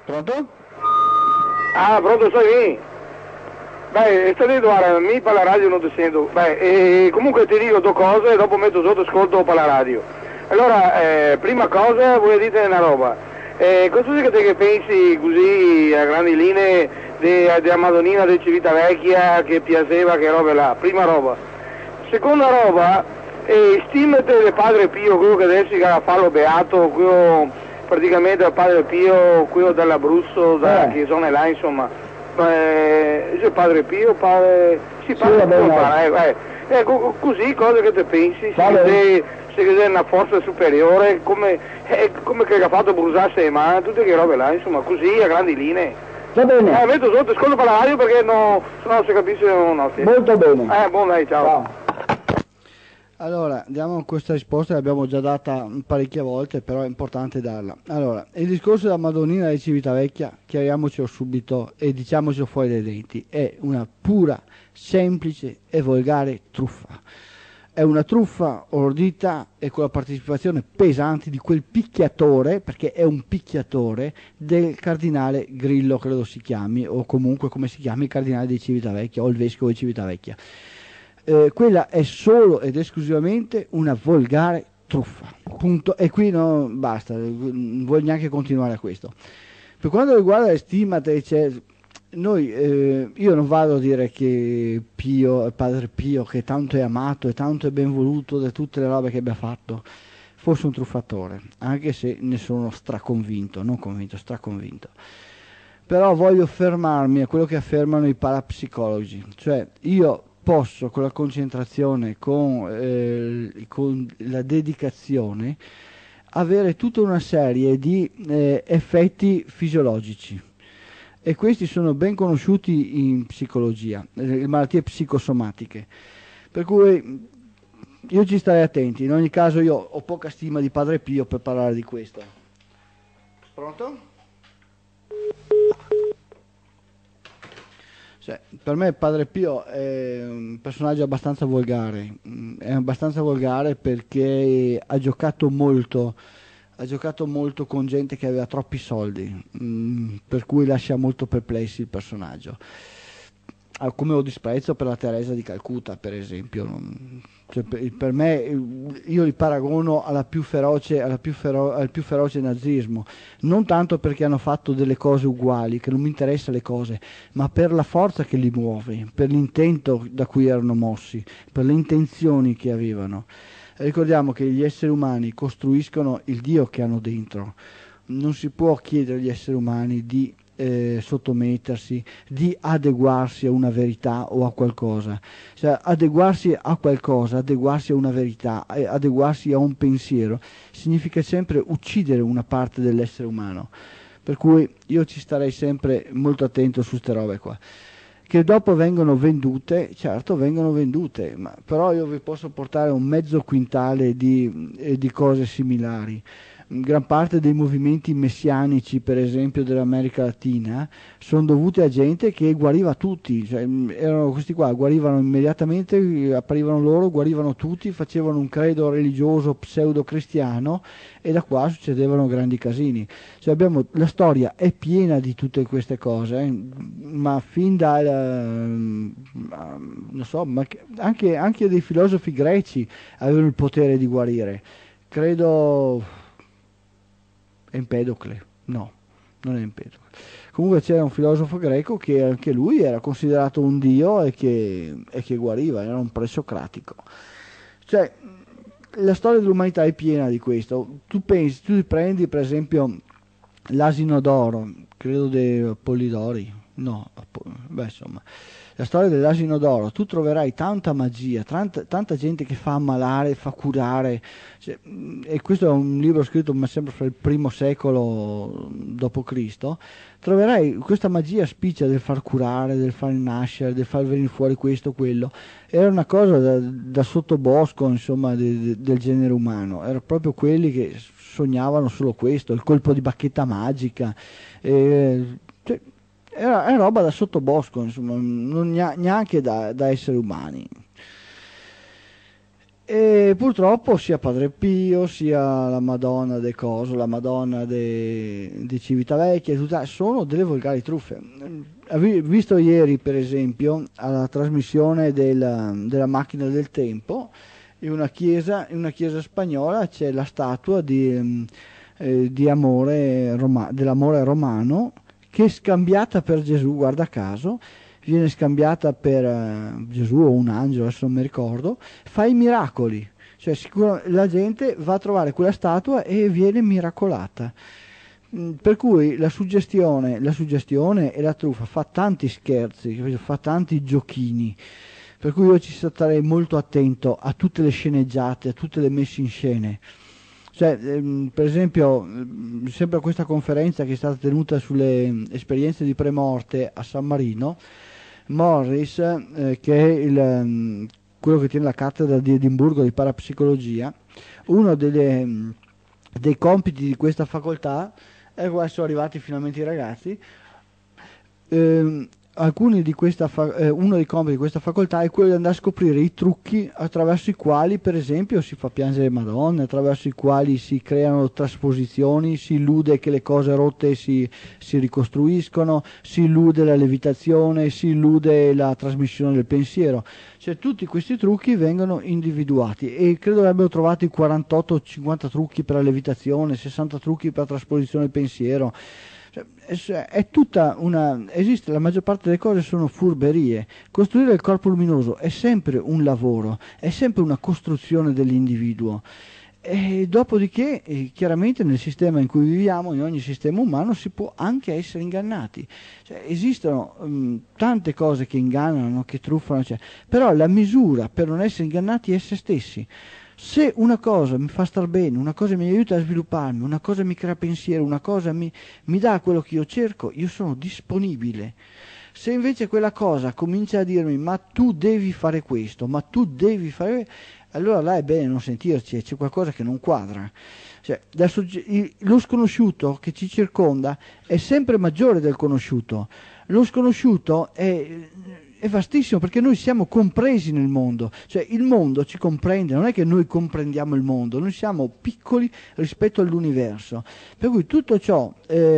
Pronto? Ah, pronto, sei lì? Beh, sto lì, guarda, mi per la radio non ti sento. Beh, comunque ti dico due cose e dopo metto sotto ascolto per la radio. Allora, prima cosa, voglio dire una roba. Cosa che te che pensi così a grandi linee della Madonnina di Civitavecchia che piaceva, che roba là? Prima roba. Seconda roba, stimate del Padre Pio, quello che adesso che fa lo beato, quello praticamente il Padre Pio, quello dell'Abruzzo, che sono là, insomma. Il Padre Pio, sì, Padre Pio, così, cose che te pensi, se che è una forza superiore, come che ha fatto bruciarsi le mani, tutte che robe là, insomma, così a grandi linee. Va bene. Metto sotto, ascolto per la radio perché no, se no si capisce no. Molto bene. Buon dai, ciao. Allora, diamo questa risposta, l'abbiamo già data parecchie volte, però è importante darla. Allora, il discorso della Madonnina di Civitavecchia, chiariamocelo subito e diciamocelo fuori dai denti, è una pura, semplice e volgare truffa. È una truffa ordita e con la partecipazione pesante di quel picchiatore, perché è un picchiatore, del cardinale Grillo, credo si chiami, o comunque come si chiami, il cardinale di Civitavecchia o il vescovo di Civitavecchia. Quella è solo ed esclusivamente una volgare truffa, punto. E qui no, basta, non voglio neanche continuare a questo. Per quanto riguarda le stimate, io non vado a dire che Pio, Padre Pio, che tanto è amato e tanto è ben voluto da tutte le robe che abbia fatto, fosse un truffatore, anche se ne sono straconvinto, non convinto, straconvinto. Però voglio fermarmi a quello che affermano i parapsicologi, cioè io posso con la concentrazione, con la dedicazione, avere tutta una serie di effetti fisiologici e questi sono ben conosciuti in psicologia, le malattie psicosomatiche, per cui io ci starei attenti. In ogni caso io ho poca stima di Padre Pio per parlare di questo. Pronto? Per me Padre Pio è un personaggio abbastanza volgare, perché ha giocato molto con gente che aveva troppi soldi, per cui lascia molto perplessi il personaggio. Come ho disprezzo per la Teresa di Calcutta, per esempio. Per me, io li paragono al più feroce nazismo, non tanto perché hanno fatto delle cose uguali, che non mi interessano le cose, ma per la forza che li muove, per l'intento da cui erano mossi, per le intenzioni che avevano. Ricordiamo che gli esseri umani costruiscono il Dio che hanno dentro. Non si può chiedere agli esseri umani di sottomettersi, di adeguarsi a una verità o a qualcosa. Cioè, adeguarsi a qualcosa, adeguarsi a una verità, adeguarsi a un pensiero, significa sempre uccidere una parte dell'essere umano. Per cui io ci starei sempre molto attento su queste robe qua. Che dopo vengono vendute, certo vengono vendute, però io vi posso portare un mezzo quintale di cose similari. Gran parte dei movimenti messianici, per esempio dell'America Latina, sono dovuti a gente che guariva tutti, cioè, erano questi qua, guarivano immediatamente, apparivano loro, guarivano tutti, facevano un credo religioso pseudo-cristiano e da qua succedevano grandi casini. Cioè la storia è piena di tutte queste cose, ma fin non so, ma anche dei filosofi greci avevano il potere di guarire. Credo Empedocle, no, non è Empedocle. Comunque c'era un filosofo greco che anche lui era considerato un dio e che guariva, era un presocratico. Cioè, la storia dell'umanità è piena di questo. Tu prendi per esempio l'asino d'oro, credo di Pollidori, no, insomma, la storia dell'asino d'oro, tu troverai tanta magia, tanta gente che fa ammalare, fa curare, cioè, e questo è un libro scritto mi sembra fra il primo secolo d.C., troverai questa magia spiccia del far curare, del far nascere, del far venire fuori questo, quello. Era una cosa da sottobosco, insomma, del genere umano, erano proprio quelli che sognavano solo questo, il colpo di bacchetta magica, era roba da sottobosco, insomma, non neanche da esseri umani. E purtroppo sia Padre Pio, sia la Madonna de Coso, la Madonna di Civitavecchia, sono delle volgari truffe. Visto ieri, per esempio, alla trasmissione della macchina del tempo, in una chiesa spagnola c'è la statua di amore dell'amore romano, che è scambiata per Gesù, guarda caso, viene scambiata per Gesù o un angelo, adesso non mi ricordo, fa i miracoli, cioè la gente va a trovare quella statua e viene miracolata. Per cui la suggestione e la truffa fa tanti scherzi, fa tanti giochini, per cui io ci starei molto attento a tutte le sceneggiate, a tutte le messe in scene. Cioè, per esempio, sempre a questa conferenza che è stata tenuta sulle esperienze di premorte a San Marino, Morris, che è quello che tiene la cattedra di Edimburgo di parapsicologia, uno dei compiti di questa facoltà, e qua sono arrivati finalmente i ragazzi, uno dei compiti di questa facoltà è quello di andare a scoprire i trucchi attraverso i quali, per esempio, si fa piangere Madonna, attraverso i quali si creano trasposizioni, si illude che le cose rotte si ricostruiscono, si illude la levitazione, si illude la trasmissione del pensiero. Cioè, tutti questi trucchi vengono individuati e credo avrebbero trovato 48-50 trucchi per la levitazione, 60 trucchi per la trasposizione del pensiero. È tutta esiste, la maggior parte delle cose sono furberie. Costruire il corpo luminoso è sempre un lavoro, è sempre una costruzione dell'individuo. E dopodiché, chiaramente nel sistema in cui viviamo, in ogni sistema umano, si può anche essere ingannati. Cioè, esistono tante cose che ingannano, che truffano, però la misura per non essere ingannati è se stessi. Se una cosa mi fa star bene, una cosa mi aiuta a svilupparmi, una cosa mi crea pensiero, una cosa mi dà quello che io cerco, io sono disponibile. Se invece quella cosa comincia a dirmi ma tu devi fare questo, ma tu devi fare, allora là è bene non sentirci, c'è qualcosa che non quadra. Cioè, lo sconosciuto che ci circonda è sempre maggiore del conosciuto. Lo sconosciuto è vastissimo perché noi siamo compresi nel mondo, cioè il mondo ci comprende, non è che noi comprendiamo il mondo, noi siamo piccoli rispetto all'universo, per cui tutto ciò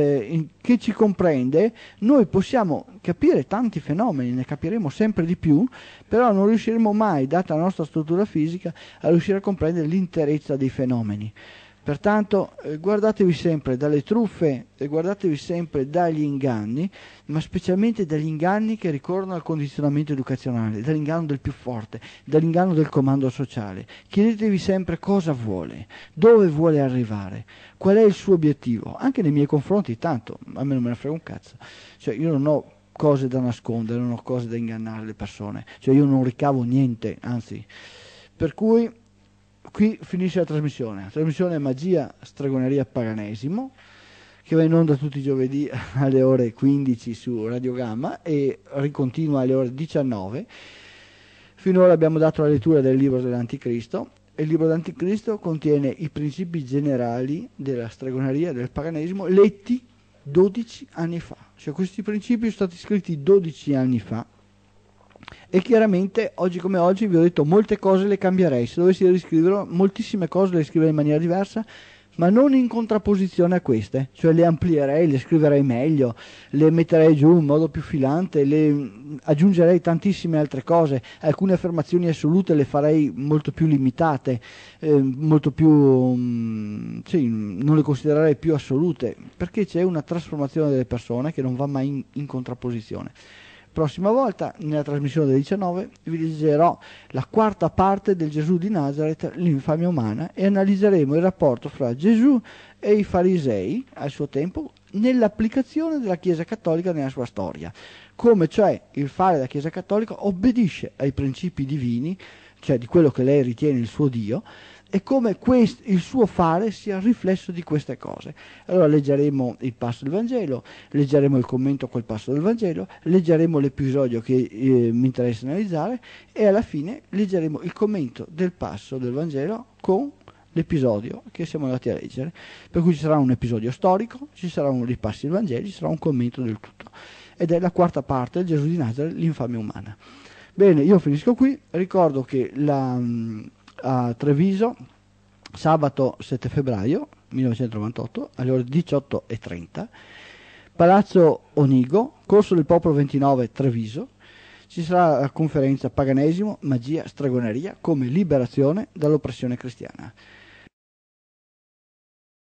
che ci comprende, noi possiamo capire tanti fenomeni, ne capiremo sempre di più, però non riusciremo mai, data la nostra struttura fisica, a riuscire a comprendere l'interezza dei fenomeni. Pertanto guardatevi sempre dalle truffe e guardatevi sempre dagli inganni, ma specialmente dagli inganni che ricorrono al condizionamento educazionale, dall'inganno del più forte, dall'inganno del comando sociale. Chiedetevi sempre cosa vuole, dove vuole arrivare, qual è il suo obiettivo, anche nei miei confronti, tanto a me non me ne frega un cazzo, cioè io non ho cose da nascondere, non ho cose da ingannare le persone, cioè io non ricavo niente, anzi, per cui qui finisce la trasmissione è Magia, Stregoneria, Paganesimo, che va in onda tutti i giovedì alle ore 15 su Radio Gamma e ricontinua alle ore 19. Finora abbiamo dato la lettura del libro dell'Anticristo, e il libro dell'Anticristo contiene i principi generali della stregoneria e del paganesimo letti 12 anni fa, cioè questi principi sono stati scritti 12 anni fa. E chiaramente oggi come oggi vi ho detto molte cose le cambierei, se dovessi riscriverlo moltissime cose le scriverei in maniera diversa, ma non in contrapposizione a queste, cioè le amplierei, le scriverei meglio, le metterei giù in modo più filante, le aggiungerei tantissime altre cose, alcune affermazioni assolute le farei molto più limitate, molto più non le considererei più assolute, perché c'è una trasformazione delle persone che non va mai in contrapposizione. Prossima volta, nella trasmissione del 19, vi leggerò la quarta parte del Gesù di Nazareth, l'infamia umana, e analizzeremo il rapporto fra Gesù e i farisei al suo tempo nell'applicazione della Chiesa Cattolica nella sua storia. Come cioè il fare della Chiesa Cattolica obbedisce ai principi divini, cioè di quello che lei ritiene il suo Dio, e come il suo fare sia il riflesso di queste cose. Allora leggeremo il passo del Vangelo, leggeremo il commento a quel passo del Vangelo, leggeremo l'episodio che mi interessa analizzare e alla fine leggeremo il commento del passo del Vangelo con l'episodio che siamo andati a leggere. Per cui ci sarà un episodio storico, ci sarà un ripasso del Vangelo, ci sarà un commento del tutto. Ed è la quarta parte del Gesù di Nazareth, l'infamia umana. Bene, io finisco qui, ricordo che a Treviso, sabato 7 febbraio 1998 alle ore 18:30, Palazzo Onigo, Corso del Popolo 29, Treviso. Ci sarà la conferenza Paganesimo, magia, stregoneria come liberazione dall'oppressione cristiana.